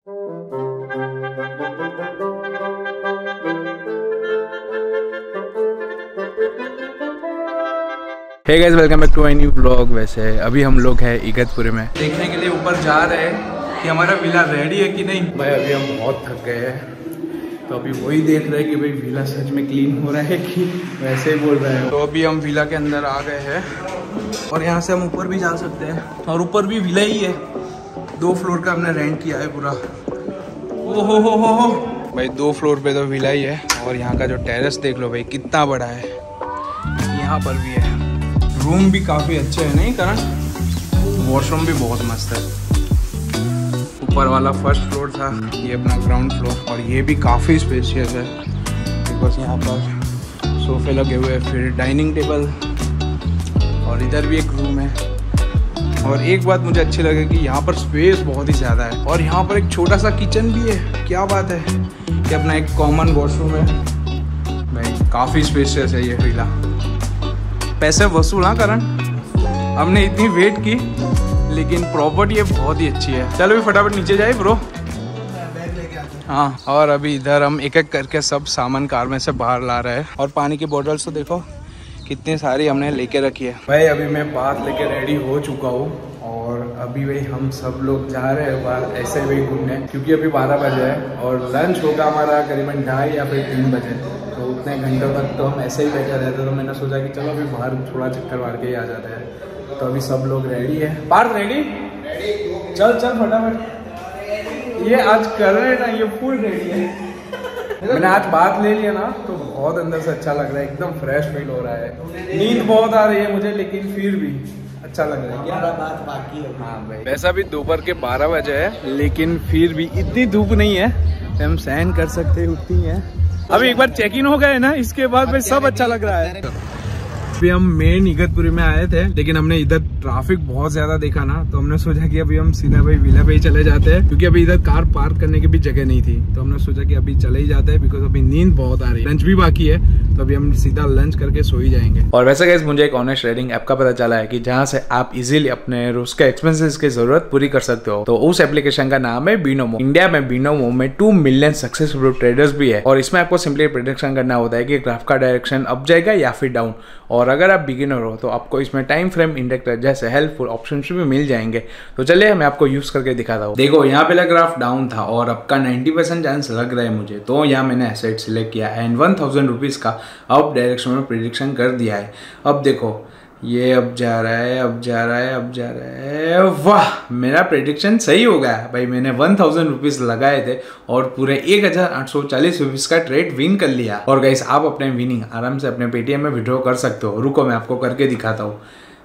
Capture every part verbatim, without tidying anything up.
Hey guys, welcome back to my new blog. वैसे अभी हम लोग हैं इगतपुरी में, देखने के लिए ऊपर जा रहे हैं कि हमारा विला रेडी है कि नहीं। भाई अभी हम बहुत थक गए हैं, तो अभी वही देख रहे हैं कि भाई विला सच में क्लीन हो रहा है कि वैसे ही बोल रहे हैं। तो अभी हम विला के अंदर आ गए हैं और यहाँ से हम ऊपर भी जा सकते हैं, और ऊपर भी विला ही है। दो फ्लोर का हमने रेंट किया है पूरा। ओ हो हो हो भाई, दो फ्लोर पे तो विला ही है। और यहाँ का जो टेरेस देख लो भाई, कितना बड़ा है। यहाँ पर भी है, रूम भी काफ़ी अच्छे हैं नहीं करण, वॉशरूम भी बहुत मस्त है। ऊपर वाला फर्स्ट फ्लोर था, ये अपना ग्राउंड फ्लोर, और ये भी काफ़ी स्पेशियस है बिकॉज यहाँ पर सोफे लगे हुए हैं, फिर डाइनिंग टेबल, और इधर भी एक रूम है। और एक बात मुझे अच्छी लगे कि यहाँ पर स्पेस बहुत ही ज़्यादा है, और यहाँ पर एक छोटा सा किचन भी है। क्या बात है कि अपना एक कॉमन वॉशरूम है भाई, काफ़ी स्पेशियस है ये विला। पैसे वसूल हाँ करण, हमने इतनी वेट की लेकिन प्रॉपर्टी ये बहुत ही अच्छी है। चलो भी फटाफट नीचे जाए ब्रो। हाँ, और अभी इधर हम एक एक करके सब सामान कार में से बाहर ला रहे हैं। और पानी की बोतल्स तो देखो कितनी सारी हमने लेके रखी है। भाई अभी मैं बात लेके रेडी हो चुका हूँ, और अभी भाई हम सब लोग जा रहे हैं बाहर ऐसे भी घूमने, क्योंकि अभी बारह बजे है और लंच होगा हमारा करीबन ढाई या फिर तीन बजे। तो उतने घंटों तक तो हम ऐसे ही बैठे रहते, तो मैंने सोचा कि चलो अभी बाहर थोड़ा चक्कर मार के ही आ जाते हैं। तो अभी सब लोग रेडी है। पार्थ रेडी? चल चल फटाफट। ये आज कर रहे हैं ना, ये फुल रेडी है। मैंने आज बात ले लिया ना, तो बहुत अंदर से अच्छा लग रहा है, एकदम फ्रेश फील हो रहा है। नींद बहुत आ रही है मुझे, लेकिन फिर भी अच्छा लग रहा है। ग्यारह बात बाकी है। हाँ भाई, वैसा भी दोपहर के बारह बजे है, लेकिन फिर भी इतनी धूप नहीं है, हम सहन कर सकते उतनी है। अभी एक बार चेक इन हो गए ना, इसके बाद भाई सब अच्छा लग रहा है। अभी हम मेन इगतपुरी में आए थे, लेकिन हमने इधर ट्रैफिक बहुत ज्यादा देखा ना, तो हमने सोचा कि अभी हम सीधा भाई विला पे ही चले जाते हैं, क्योंकि अभी इधर कार पार्क करने की भी जगह नहीं थी। तो हमने सोचा कि अभी चले ही जाते हैं, बिकॉज अभी नींद बहुत आ रही है, लंच भी बाकी है, तो अभी हम सीधा लंच करके सो ही जाएंगे। और वैसे गाइस, मुझे एक ऑनेस्ट ट्रेडिंग ऐप का पता चला है कि जहाँ से आप इजीली अपने रोज के एक्सपेंसेस की जरूरत पूरी कर सकते हो। तो उस एप्लीकेशन का नाम है बिनोमो। इंडिया में बिनोमो में टू मिलियन सक्सेसफुल ट्रेडर्स भी है, और इसमें आपको सिंपली प्रेडिक्शन करना होता है कि ग्राफ का डायरेक्शन अप जाएगा या फिर डाउन। और अगर आप बिगिनर हो तो आपको इसमें टाइम फ्रेम इंडिकेटर जैसे हेल्पफुल ऑप्शंस भी मिल जाएंगे। तो चलिए मैं आपको यूज करके दिखाता हूँ। देखो यहाँ पे ग्राफ डाउन था और अब का नाइन्टी परसेंट चांस लग रहा है मुझे, तो यहाँ मैंने एसेट सिलेक्ट किया एंड वन थाउजेंड रुपीज का अप डायरेक्शन में प्रेडिक्शन कर दिया है। अब देखो ये अब जा रहा है, अब जा रहा है, अब जा रहा है। वाह, मेरा प्रेडिक्शन सही हो गया भाई। मैंने वन थाउजेंड रुपीज लगाए थे और पूरे एक हजार आठ सौ चालीस रुपीज का ट्रेड विन कर लिया। और गाइस, आप अपने विनिंग आराम से अपने पेटीएम में विड्रॉ कर सकते हो। रुको मैं आपको करके दिखाता हूँ।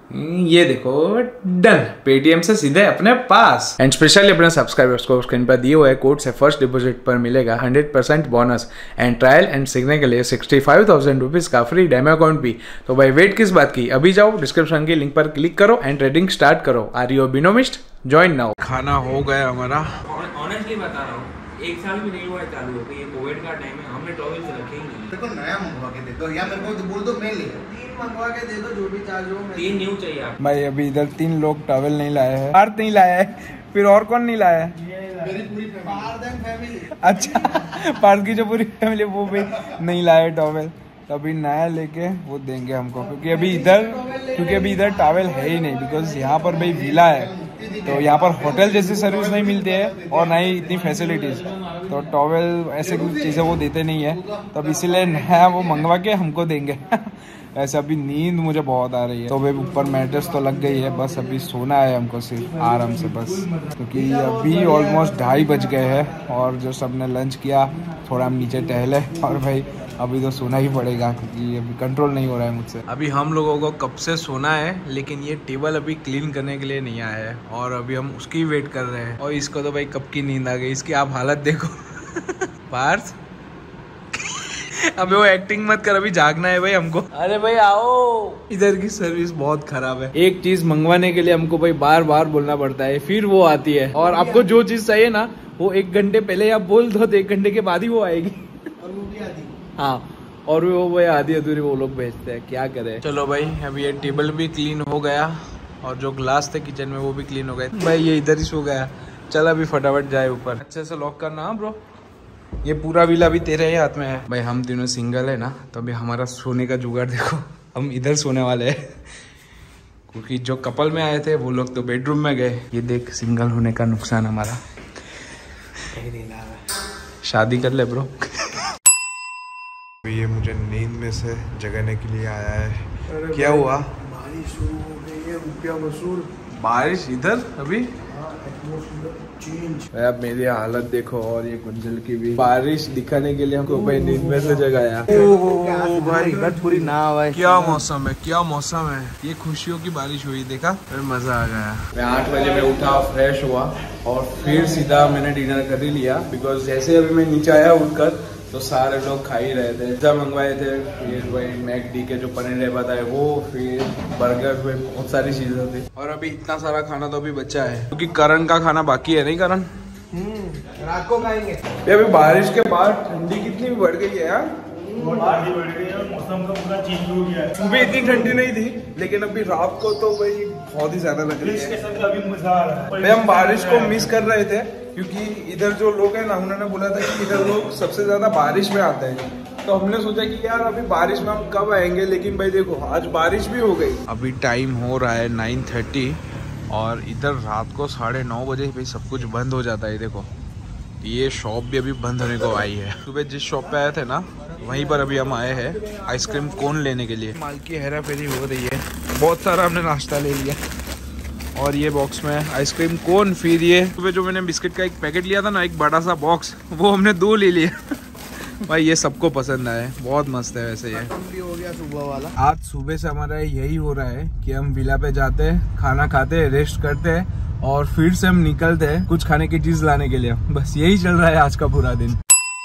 ये देखो, डन, पेटीएम से सीधे अपने पास। एंड स्पेशली अपने सब्सक्राइबर्स को स्क्रीन पर दिए हुए कोड से फर्स्ट डिपॉजिट पर मिलेगा hundred percent bonus, and trial and सीखने के लिए सिक्सटी फाइव थाउजेंड रुपीज का फ्री डेमो अकाउंट भी। तो भाई वेट किस बात की, अभी जाओ डिस्क्रिप्शन के लिंक पर क्लिक करो एंड ट्रेडिंग स्टार्ट करो। Are you Binomist? Join now. खाना हो गया हमारा। ऑनेस्टली बता रहा हूँ, एक साल भी नहीं हुआ है चालू होकर, ये कोविड का टाइम है, हमने टॉवल से रखे ही नहीं। देखो नया मंगवा के दे दो, या मेरे को बोल दो मैं ले तीन मंगवा के दे दो, जो भी चार्ज हो। तीन न्यू चाहिए आप भाई। अभी इधर तीन लोग टॉवल नहीं लाए हैं, पार्थ नहीं लाया है, फिर और कौन नहीं लाया है? मेरी पूरी फैमिली। अच्छा, पार्थ की जो पूरी फैमिली वो भी नहीं लाए टॉवल। तो अभी नया लेके वो देंगे हमको, क्योंकि अभी इधर क्योंकि अभी इधर टॉवल है ही नहीं, बिकॉज यहाँ पर भाई विला है, तो यहाँ पर होटल जैसी सर्विस नहीं मिलती है और ना ही इतनी फैसिलिटीज। तो टॉवल ऐसे कुछ चीज़ें वो देते नहीं है, तो अब इसीलिए नया वो मंगवा के हमको देंगे। ऐसे अभी नींद मुझे बहुत आ रही है, तो भाई ऊपर मैट्रेस तो लग गई है, बस अभी सोना है हमको सिर्फ आराम से बस, क्योंकि अभी ऑलमोस्ट ढाई बज गए हैं और जो सबने लंच किया थोड़ा हम नीचे टहले, और भाई अभी तो सोना ही पड़ेगा क्योंकि अभी कंट्रोल नहीं हो रहा है मुझसे। अभी हम लोगों को कब से सोना है, लेकिन ये टेबल अभी क्लीन करने के लिए नहीं आया है, और अभी हम उसकी वेट कर रहे हैं। और इसको तो भाई कब की नींद आ गई, इसकी आप हालत देखो। पार्थ अबे वो एक्टिंग मत कर, अभी जागना है भाई हमको। अरे भाई आओ, इधर की सर्विस बहुत खराब है। एक चीज मंगवाने के लिए हमको भाई बार बार बोलना पड़ता है, फिर वो आती है। और आपको जो चीज चाहिए ना, वो एक घंटे पहले आप बोल दो तो एक घंटे के बाद ही वो आएगी। और वो भी आती हाँ, और वो भाई आधी अधूरी वो लोग भेजते हैं, क्या करे। चलो भाई, अभी ये टेबल भी क्लीन हो गया और जो ग्लास थे किचन में वो भी क्लीन हो गए। भाई ये इधर ही सो गया, चल अभी फटाफट जाए ऊपर, अच्छे से लॉक करना ब्रो। ये पूरा विला भी तेरे ही हाथ में है भाई। हम तीनों सिंगल है ना, तो अभी हमारा सोने का जुगाड़ देखो, हम इधर सोने वाले हैं क्योंकि जो कपल में आए थे वो लोग तो बेडरूम में गए। ये देख सिंगल होने का नुकसान हमारा। शादी कर ले ब्रो। ये मुझे नींद में से जगाने के लिए आया है। क्या हुआ? बारिश शुरू हो गई है, रुपया वसूल। बारिश इधर अभी चेंज। अब मेरी हालत देखो, और ये कुंजल की भी। बारिश दिखाने के लिए हमको भाई नींद में से जगाया। ओ भाई पूरी ना भाई। क्या मौसम है, क्या मौसम है। ये खुशियों की बारिश हुई, देखा फिर मजा आ गया। मैं आठ बजे में उठा, फ्रेश हुआ और फिर सीधा मैंने डिनर कर ही लिया। बिकॉज जैसे अभी मैं नीचे आया उठकर तो सारे लोग खा ही रहे थे। पिज्जा मंगवाए थे, फिर वही मैकडी के जो पनीर है बताए वो, फिर बर्गर, फिर बहुत सारी चीजें थी। और अभी इतना सारा खाना तो अभी बचा है क्योंकि करण का खाना बाकी है। नहीं करण, रात को खाएंगे। अभी बारिश के बाद ठंडी कितनी भी बढ़ गई है यार। ठंडी बढ़ गई है, मौसम का पूरा चेंज हो गया है। सुबह इतनी ठंडी नहीं थी, लेकिन अभी रात को तो भाई बहुत ही ज्यादा लग रही है। अभी मजा आ रहा है भाई हम बारिश को मिस कर रहे थे क्योंकि इधर जो लोग हैं ना, उन्होंने बोला था कि इधर लोग सबसे ज्यादा बारिश में आते हैं। तो हमने सोचा कि यार अभी बारिश में हम कब आएंगे, लेकिन भाई देखो आज बारिश भी हो गई। अभी टाइम हो रहा है नाइन थर्टी और इधर रात को साढ़े नौ बजे भाई सब कुछ बंद हो जाता है। देखो ये शॉप भी अभी बंद होने को आई है। सुबह जिस शॉप पे आए थे ना, वहीं पर अभी हम आए हैं आइसक्रीम कोन लेने के लिए। माल की हेरा फेरी हो रही है, बहुत सारा हमने नाश्ता ले लिया और ये बॉक्स में आइसक्रीम कोन। फिर ये सुबह जो मैंने बिस्किट का एक पैकेट लिया था ना, एक बड़ा सा बॉक्स, वो हमने दो ले लिया भाई ये सबको पसंद आए, बहुत मस्त है। वैसे ये भी हो गया सुबह वाला। आज सुबह से हमारा यही हो रहा है कि हम विला पे जाते हैं, खाना खाते हैं, रेस्ट करते हैं और फिर से हम निकलते हैं कुछ खाने की चीज लाने के लिए। बस यही चल रहा है आज का पूरा दिन।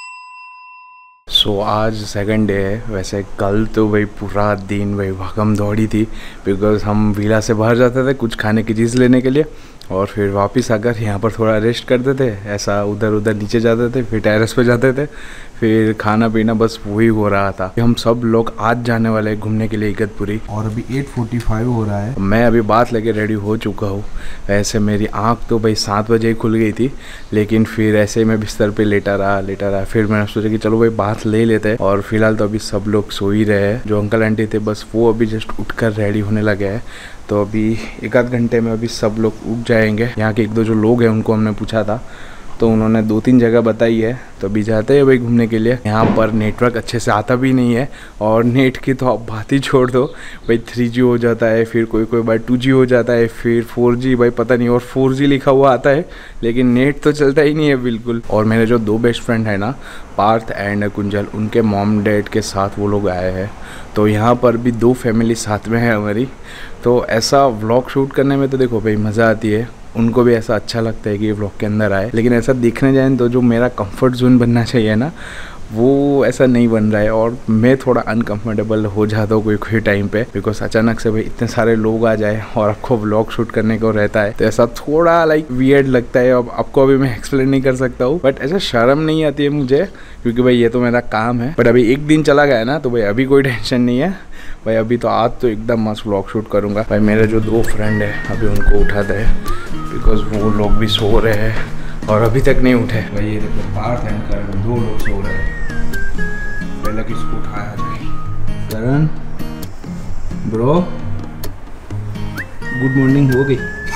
सो so, आज सेकंड डे है। वैसे कल तो भाई पूरा दिन भाई भागम दौड़ी थी, बिकॉज हम विला से बाहर जाते थे कुछ खाने की चीज़ लेने के लिए और फिर वापस आकर यहाँ पर थोड़ा रेस्ट करते थे। ऐसा उधर उधर नीचे जाते थे, फिर टेरेस पे जाते थे, फिर खाना पीना, बस वही हो रहा था। हम सब लोग आज जाने वाले हैं घूमने के लिए इगतपुरी और अभी एट फोर्टी फाइव हो रहा है। मैं अभी बात लेके रेडी हो चुका हूँ। वैसे मेरी आँख तो भाई सात बजे ही खुल गई थी, लेकिन फिर ऐसे ही मैं बिस्तर पे लेटा रहा लेटा रहा फिर मैंने सोचा कि चलो भाई बात ले लेते हैं। और फिलहाल तो अभी सब लोग सो ही रहे हैं। जो अंकल आंटी थे बस वो अभी जस्ट उठकर रेडी होने लगे हैं। तो अभी एक आध घंटे में अभी सब लोग उठ जाएंगे। यहाँ के एक दो जो लोग हैं उनको हमने पूछा था तो उन्होंने दो तीन जगह बताई है, तो अभी जाते हैं भाई घूमने के लिए। यहाँ पर नेटवर्क अच्छे से आता भी नहीं है और नेट की तो आप बात ही छोड़ दो भाई। थ्री जी हो जाता है, फिर कोई कोई बार टू जी हो जाता है, फिर फोर जी भाई पता नहीं, और फोर जी लिखा हुआ आता है लेकिन नेट तो चलता ही नहीं है बिल्कुल। और मेरे जो दो बेस्ट फ्रेंड है ना, पार्थ एंड कुंजल, उनके मॉम डैड के साथ वो लोग आए हैं। तो यहाँ पर भी दो फैमिली साथ में है हमारी। तो ऐसा व्लॉग शूट करने में तो देखो भाई मज़ा आती है, उनको भी ऐसा अच्छा लगता है कि ये व्लॉग के अंदर आए। लेकिन ऐसा देखने जाए तो जो मेरा कंफर्ट जोन बनना चाहिए ना, वो ऐसा नहीं बन रहा है और मैं थोड़ा अनकंफर्टेबल हो जाता हूँ कोई कोई टाइम पे। बिकॉज अचानक से भाई इतने सारे लोग आ जाए और आपको व्लॉग शूट करने को रहता है तो ऐसा थोड़ा लाइक वियर्ड लगता है। अब आपको अभी मैं एक्सप्लेन नहीं कर सकता हूँ, बट ऐसा शर्म नहीं आती है मुझे क्योंकि भाई ये तो मेरा काम है। बट अभी एक दिन चला गया ना तो भाई अभी कोई टेंशन नहीं है भाई। अभी तो आज तो एकदम मस्त व्लॉग शूट करूँगा भाई। मेरे जो दो फ्रेंड है अभी उनको उठाते हैं बिकॉज वो लोग भी सो रहे हैं और अभी तक नहीं उठे भाई। ये देखो पार्थ एंड करण दो लोग सो रहे हैं। पहले किसको उठाया जाए? करण ब्रो, गुड मॉर्निंग हो गई।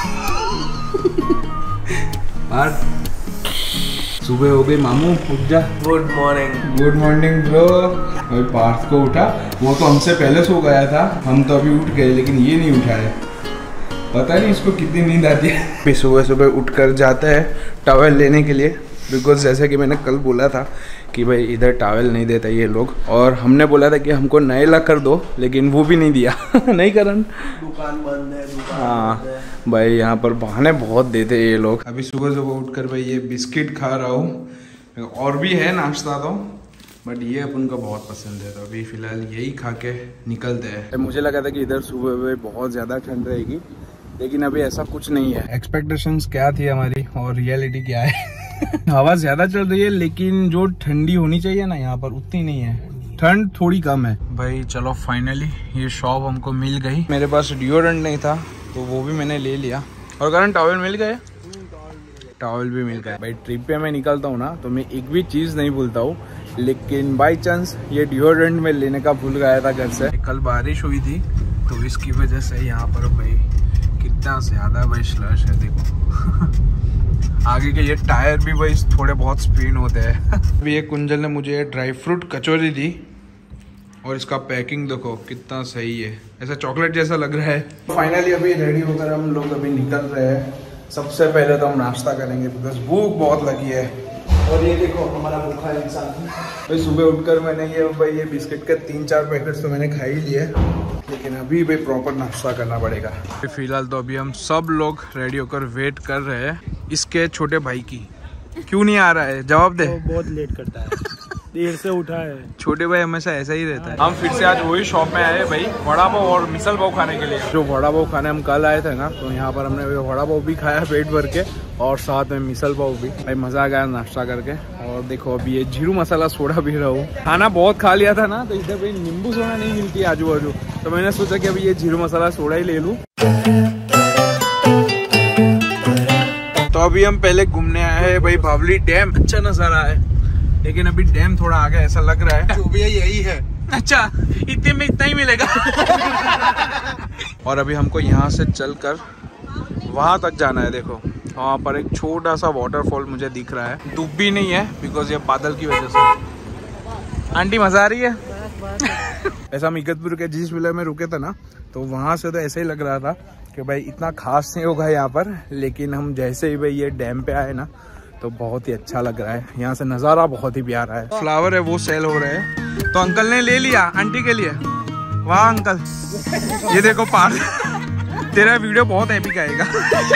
पार्थ सुबह हो गई, मामू उठ जा। Good morning. Good morning bro. भाई पार्थ को उठा, वो तो हमसे पहले सो गया था, हम तो अभी उठ गए लेकिन ये नहीं उठा है। पता नहीं इसको कितनी नींद आती है। फिर सुबह सुबह उठकर जाते हैं टॉवेल लेने के लिए, बिकॉज जैसे कि मैंने कल बोला था कि भाई इधर टॉवेल नहीं देता ये लोग, और हमने बोला था कि हमको नए ला कर दो लेकिन वो भी नहीं दिया। नहीं करन, दुकान बंद है, दुकान हाँ बंद है। भाई यहाँ पर बहाने बहुत देते ये लोग। अभी सुबह सुबह उठकर भाई ये बिस्किट खा रहा हूँ, और भी है नाश्ता तो, बट ये अपन को बहुत पसंद है तो अभी फिलहाल यही खा के निकलते हैं। मुझे लगा था कि इधर सुबह में बहुत ज़्यादा ठंड रहेगी, लेकिन अभी ऐसा कुछ नहीं है। एक्सपेक्टेशंस क्या थी हमारी और रियलिटी क्या है। हवा ज्यादा चल रही है लेकिन जो ठंडी होनी चाहिए ना यहाँ पर उतनी नहीं है, ठंड थोड़ी कम है। भाई चलो फाइनली ये शॉप हमको मिल गई। मेरे पास डिओड्रेंट नहीं था तो वो भी मैंने ले लिया। और कारण टॉवेल मिल गए, टॉवल भी मिल गया। भाई ट्रिप पे मैं निकलता हूँ ना तो मैं एक भी चीज़ नहीं भूलता हूँ, लेकिन बाई चांस ये डिओड्रेंट में लेने का भूल गया था घर से। कल बारिश हुई थी तो इसकी वजह से यहाँ पर भाई कितना ज़्यादा भाई स्लश है देखो। आगे के ये टायर भी भाई थोड़े बहुत स्पिन होते हैं। अभी ये कुंजल ने मुझे ड्राई फ्रूट कचौरी दी और इसका पैकिंग देखो कितना सही है, ऐसा चॉकलेट जैसा लग रहा है। फाइनली अभी रेडी होकर हम लोग अभी निकल रहे हैं। सबसे पहले तो हम नाश्ता करेंगे बिकॉज भूख बहुत लगी है। और ये देखो हमारा भूखा इंसान भाई, सुबह उठकर मैंने ये भाई ये बिस्किट के तीन चार पैकेट्स तो मैंने खा ही लिए, लेकिन अभी भाई प्रॉपर नाश्ता करना पड़ेगा। फिलहाल तो अभी हम सब लोग रेडी होकर वेट कर रहे हैं इसके छोटे भाई की। क्यों नहीं आ रहा है, जवाब दे। बहुत लेट करता है, देर से उठा है। छोटे भाई हमेशा ऐसा ही रहता है। हम फिर से आज वही शॉप में आए भाई वड़ा पाव और मिसल पाव खाने के लिए। जो वड़ा पाव खाने हम कल आए थे ना, तो यहाँ पर हमने वड़ा पाव भी खाया पेट भर के और साथ में मिसल पाव भी। भाई मजा आ गया नाश्ता करके। और देखो अभी ये जीरू मसाला सोडा पी रहा हूँ। खाना बहुत खा लिया था ना, तो इधर भाई नींबू सोडा नहीं मिलती आजू बाजू, तो मैंने सोचा कि अभी ये जीरू मसाला सोडा ही ले लूँ। तो अभी हम पहले घूमने आए हैं भाई बावली डैम। अच्छा नजारा है, लेकिन अभी डैम थोड़ा आगे ऐसा लग रहा है। जो भी है यही है। अच्छा इतने में इतना ही मिलेगा। और अभी हमको यहाँ से चलकर वहाँ तक जाना है। देखो वहाँ पर एक छोटा सा वाटरफॉल मुझे दिख रहा है। धूप भी नहीं है बिकॉज ये बादल की वजह से। आंटी मजा आ रही है। ऐसा हम इगतपुर के जिस विला में रुके थे ना, तो वहाँ से तो ऐसे ही लग रहा था कि भाई इतना खास नहीं होगा यहाँ पर, लेकिन हम जैसे ही भाई ये डैम पे आए ना तो बहुत ही अच्छा लग रहा है। यहाँ से नज़ारा बहुत ही प्यारा है। फ्लावर है वो सेल हो रहे हैं, तो अंकल ने ले लिया आंटी के लिए। वाह अंकल, ये देखो पार। तेरा वीडियो बहुत एपिक आएगा।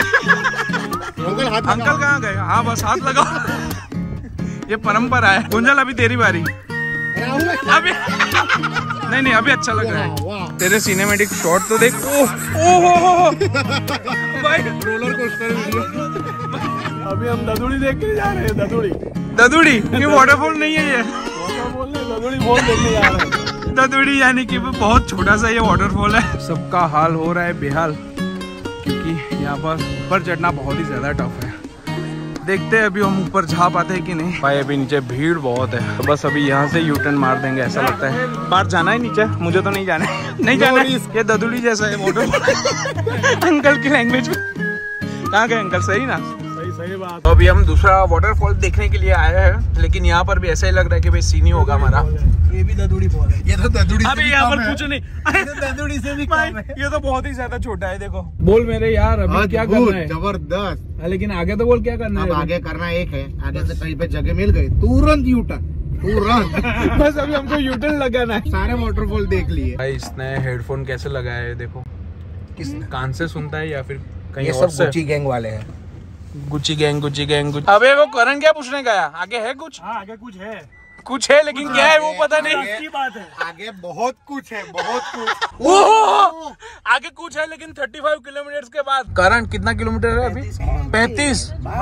अंकल कहाँ गए? हाँ बस हाथ लगाओ, ये परंपरा है। गुंजल अभी तेरी बारी। अभी नहीं नहीं अभी अच्छा लग रहा है। तेरे सिनेमैटिक शॉट तो देख। ओह ओह भाई रोलर कोस्टर वीडियो। अभी हम ददुड़ी देख के जा रहे हैं। ददुड़ी ददुड़ी ये वाटरफॉल नहीं है, ये वाटरफॉल नहीं, ददुड़ी बहुत देखने जा रहे हैं। ददुड़ी यानी कि वो बहुत छोटा सा ये वाटरफॉल है। सबका हाल हो रहा है बेहाल, क्योंकि यहाँ पर ऊपर चढ़ना बहुत ही ज्यादा टफ है। देखते हैं अभी हम ऊपर जा पाते हैं कि नहीं। भाई अभी नीचे भीड़ बहुत है, तो बस अभी यहाँ से यू टर्न मार देंगे ऐसा लगता है। बाहर जाना है नीचे, मुझे तो नहीं जाना है। नहीं जाना है, ये ददुड़ी जैसा है वाटरफॉल। अंकल की लैंग्वेज में। कहाँ गए अंकल? सही ना? सही सही बात। अभी हम दूसरा वाटरफॉल देखने के लिए आए हैं, लेकिन यहाँ पर भी ऐसा ही लग रहा है कि भाई सीन ही होगा हमारा। ये भी ददुड़ी फॉल है। ये तो ददुड़ी से अभी यहाँ पर कुछ नहीं, ददुड़ी से भी कम है। ये तो बहुत ही ज्यादा छोटा है। देखो बोल मेरे यार अभी क्या करना है? जबरदस्त। लेकिन आगे तो बोल क्या करना है? अब आगे करना एक है, आगे से कहीं पे जगह मिल गई तुरंत यू टर्न, तुरंत। बस अभी हमको यू टर्न लगाना है। सारे वाटरफॉल देख लिए। भाई इसने हेडफोन कैसे लगाया है देखो। किस कान से सुनता है या फिर कहीं ये और सब से? गुच्ची गैंग वाले हैं। Gucci gang Gucci gang Gucci. अबे वो करण क्या पूछने गया? आगे है कुछ? हाँ आगे कुछ है, कुछ है लेकिन क्या है वो पता नहीं। अच्छी बात है। आगे बहुत कुछ है, बहुत कुछ। ओह आगे कुछ है लेकिन पैंतीस किलोमीटर के बाद। करण कितना किलोमीटर है अभी? पैंतीस।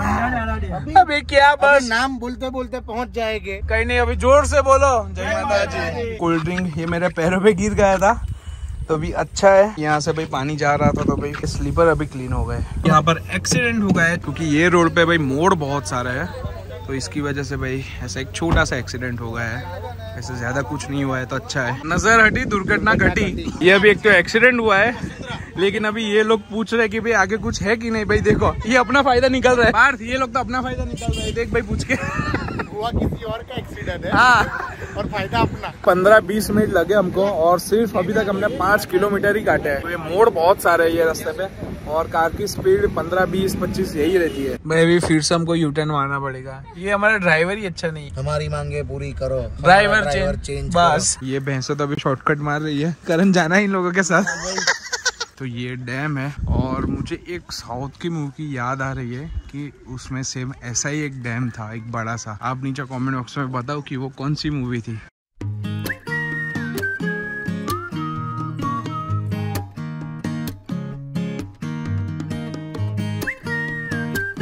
अभी क्या बस नाम बोलते बोलते पहुंच जाएंगे। कहीं नहीं, अभी जोर से बोलो जय माता जी। कोल्ड ड्रिंक ये मेरे पैरों पे गिर गया था, तो अभी अच्छा है। यहाँ से भाई पानी जा रहा था तो भाई स्लीपर अभी क्लीन हो गए। यहाँ पर एक्सीडेंट हो गया है क्योंकि ये रोड पे भाई मोड़ बहुत सारा है, तो इसकी वजह से भाई ऐसा एक छोटा सा एक्सीडेंट हो गया है। ऐसे ज्यादा कुछ नहीं हुआ है तो अच्छा है। नजर हटी दुर्घटना घटी। ये अभी एक तो एक्सीडेंट हुआ है, लेकिन अभी ये लोग पूछ रहे हैं कि भाई आगे कुछ है कि नहीं। भाई देखो ये अपना फायदा निकल रहा है। पार्थ ये लोग तो अपना फायदा निकल रहे हैं। देख भाई पूछ के हुआ किसी और का एक्सीडेंट है। हाँ और फायदा अपना। पंद्रह बीस मिनट लगे हमको और सिर्फ अभी तक हमने पाँच किलोमीटर ही काटे हैं। तो ये मोड़ बहुत सारे है ये रास्ते पे, और कार की स्पीड पंद्रह बीस पच्चीस यही रहती है। भाई अभी फिर से हमको यू टर्न मारना पड़ेगा। ये हमारा ड्राइवर ही अच्छा नहीं है। हमारी मांगे पूरी करो, ड्राइवर चेंज बस। ये भैंसो तो अभी शॉर्टकट मार रही है। करण जाना है इन लोगों के साथ। तो ये डैम है, और मुझे एक साउथ की मूवी याद आ रही है कि उसमें सेम ऐसा ही एक डैम था, एक बड़ा सा। आप नीचे कमेंट बॉक्स में बताओ कि वो कौन सी मूवी थी।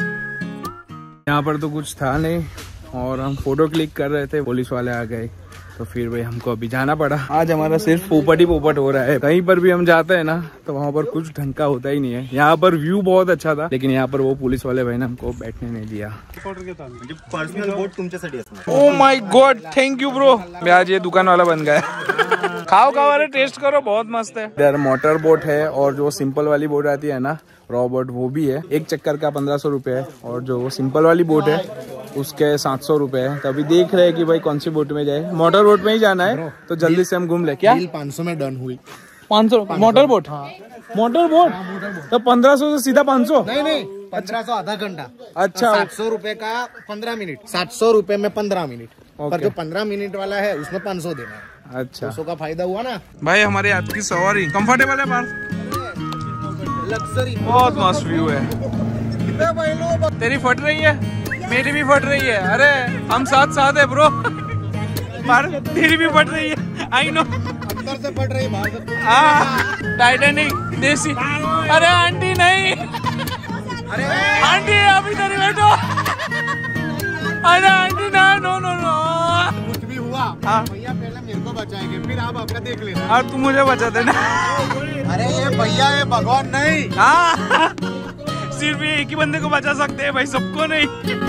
यहाँ पर तो कुछ था नहीं और हम फोटो क्लिक कर रहे थे, पुलिस वाले आ गए। तो फिर भाई हमको अभी जाना पड़ा। आज हमारा सिर्फ पोपट ही पोपट हो रहा है। कहीं पर भी हम जाते हैं ना तो वहाँ पर कुछ ढंग का होता ही नहीं है। यहाँ पर व्यू बहुत अच्छा था लेकिन यहाँ पर वो पुलिस वाले भाई ने हमको बैठने नहीं दिया। पर्सनल बोट तुमच्यासाठी असणार। Oh my God, thank you bro. मैं आज ये दुकान वाला बन गया। खाओ खाओ, अरे टेस्ट करो, बहुत मस्त है। इधर मोटर बोट है और जो सिंपल वाली बोट आती है ना रॉ बोट, वो भी है। एक चक्कर का पंद्रह सौ रुपए है और जो सिंपल वाली बोट है उसके सात सौ रुपए है। तो अभी देख रहे हैं कि भाई कौन सी बोट में जाए। मोटर बोट में ही जाना है तो जल्दी से हम घूम ले। क्या पाँच सौ में डन हुई? पाँच सौ मोटर बोट? मोटर बोट तो पंद्रह सौ से सीधा पाँच सौ? नहीं नहीं, पंद्रह सौ आधा घंटा। अच्छा, सात सौ रुपए का पंद्रह मिनट, सात सौ रुपए में पंद्रह मिनट। पर जो पंद्रह मिनट वाला है उसमें पाँच सौ देना है। अच्छा, दो सौ का फायदा हुआ ना भाई। हमारे हाथ की सवारी कंफर्टेबल है पार्थ, लग्जरी, बहुत मस्त व्यू है। तेरी फट रही है, मेरी भी फट रही है। अरे हम साथ साथ है ब्रो। पार्थ तेरी भी फट रही है, आई नो। अंदर से फट रही, बाहर से। हाँ, टाइटैनिक देसी। अरे आंटी नहीं, अरे आंटी आप इधर ही बैठो। अरे आंटी ना, नो नो नो। कुछ भी हुआ भैया पहले मेरे को बचाएंगे, फिर आप आपका देख लेना। और तू मुझे बचा देना। अरे ये भैया है, भगवान नहीं। हाँ, सिर्फ ये एक ही बंदे को बचा सकते हैं भाई, सबको नहीं।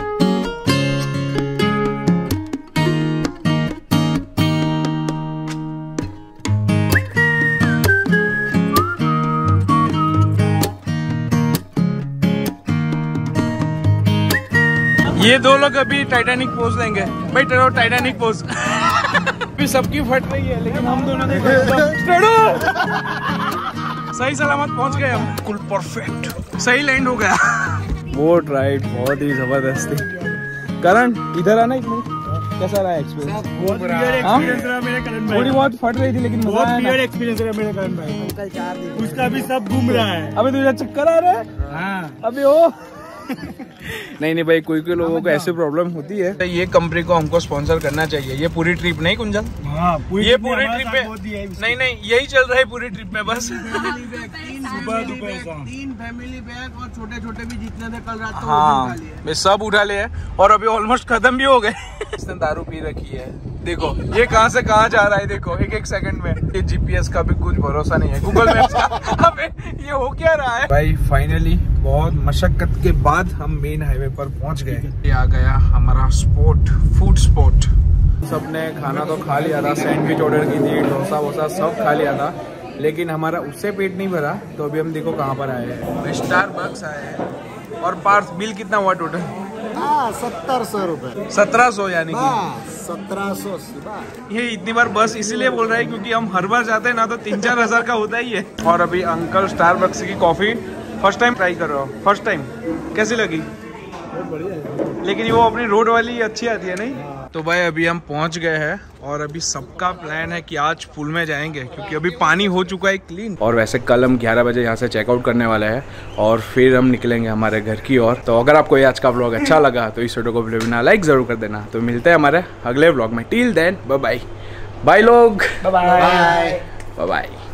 ये दो लोग अभी टाइटैनिक पोज लेंगे भाई। चलो टाइटैनिक पोज। अभी सबकी फट रही है लेकिन हम दोनों ने सही सलामत पहुंच गए हम, बिल्कुल परफेक्ट सही लैंड हो गया। बोट राइड बहुत ही जबरदस्त थी। करण इधर आना, इतनी कैसा रहा एक्सपीरियंस? बहुत बियर एक्सपीरियंस रहा मेरे करण भाई। थोड़ी बहुत फट रही थी लेकिन मजा बहुत आया बियर ना। एक्सपीरियंस रहा मेरे करण भाई। उसका भी सब घूम रहा है। अभी तुझे चक्कर आ रहा है? हाँ। अभी ओ नहीं नहीं भाई, कोई कोई लोगों को ऐसी प्रॉब्लम होती है। ये कंपनी को हमको स्पॉन्सर करना चाहिए। ये पूरी ट्रिप नहीं कुंजन, हाँ, ये पूरी ट्रिप में नहीं नहीं यही चल रहा है पूरी ट्रिप में बस। सुबह दोपहर शाम तीन फैमिली बैग और छोटे छोटे भी जितने थे कल रात को हाँ, मैं सब उठा लिए और अभी ऑलमोस्ट खत्म भी हो गए। इसने दारू पी रखी है, देखो ये कहाँ से कहाँ जा रहा है, देखो एक एक सेकंड में। ये जीपीएस का भी कुछ भरोसा नहीं है, गूगल मैप्स का। अबे ये हो क्या रहा है भाई? फाइनली बहुत मशक्कत के बाद हम मेन हाईवे पर पहुंच गए। ये आ गया हमारा स्पॉट, फूड स्पॉट। सबने खाना तो खा लिया था, सैंडविच ऑर्डर की थी, डोसा वोसा सब खा लिया था, लेकिन हमारा उससे पेट नहीं भरा। तो अभी हम देखो कहाँ पर आए हैं, स्टारबक्स आए हैं। और पार्थ बिल कितना हुआ टोटल? हाँ, सत्तर सौ रुपए सत्रह सौ यानी कि सत्रह सौ। ये इतनी बार बस इसीलिए बोल रहा है क्योंकि हम हर बार जाते हैं ना तो तीन चार हजार का होता ही है। और अभी अंकल स्टारबक्स की कॉफी फर्स्ट टाइम ट्राई कर रहा हूँ। फर्स्ट टाइम कैसी लगी? लेकिन वो अपनी रोड वाली अच्छी आती है नहीं? तो भाई अभी हम पहुंच गए हैं और अभी सबका प्लान है कि आज पुल में जाएंगे क्योंकि अभी पानी हो चुका है क्लीन। और वैसे कल हम ग्यारह बजे यहाँ से चेकआउट करने वाले हैं और फिर हम निकलेंगे हमारे घर की ओर। तो अगर आपको ये आज का व्लॉग अच्छा लगा तो इस वीडियो को बिना लाइक जरूर कर देना। तो मिलते हैं हमारे अगले व्लॉग में। Till then bye bye bye लोग, बाय बाय बाय।